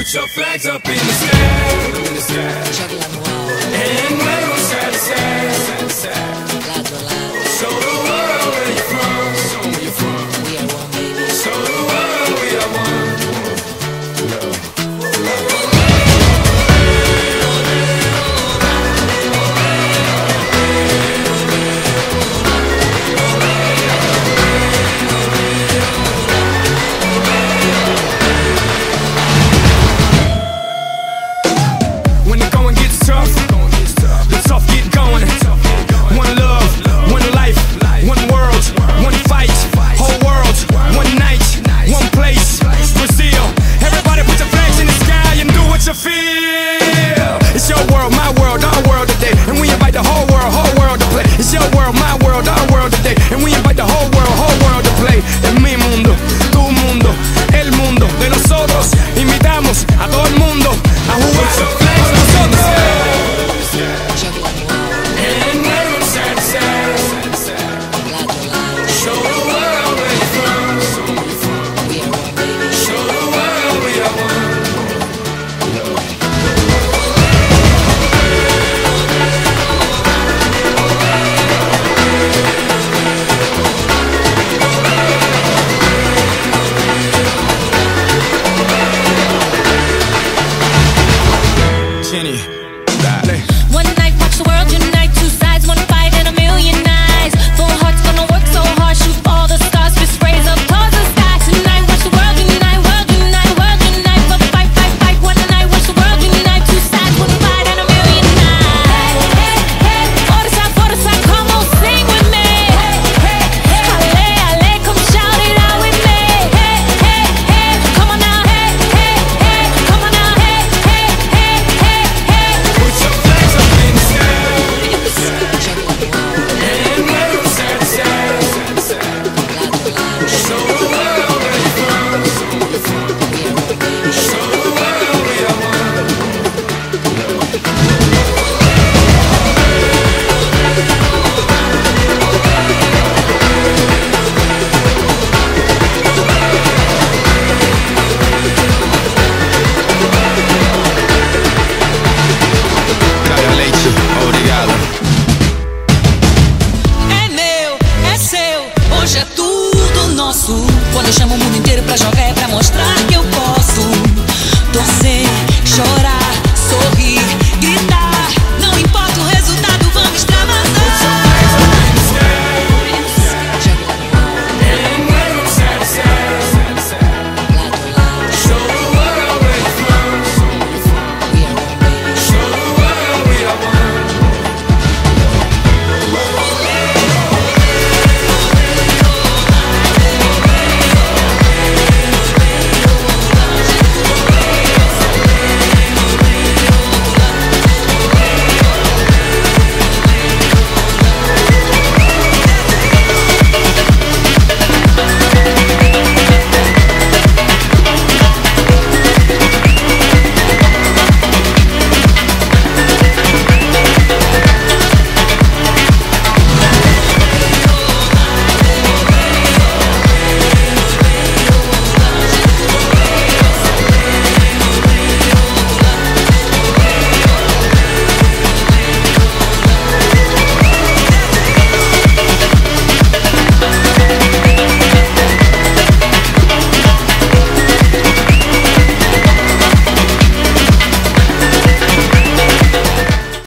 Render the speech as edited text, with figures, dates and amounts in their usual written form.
Put your flags up in the sky, and wave them side to side. Show the world where you're from. Show 'em where you're from. We are one, baby. Show the world we are one. When the going gets tough, the tough get going. One love, one life, one world, one fight, whole world, one night, one place, Brazil. Everybody put your flags in the sky and do what you feel. It's your world, my world, our world today, and we invite the whole world to play. It's your world, my world, our world today, and we invite the whole world to play. Es mi mundo, tu mundo, el mundo de nosotros. Invitamos a todo el mundo a jugar.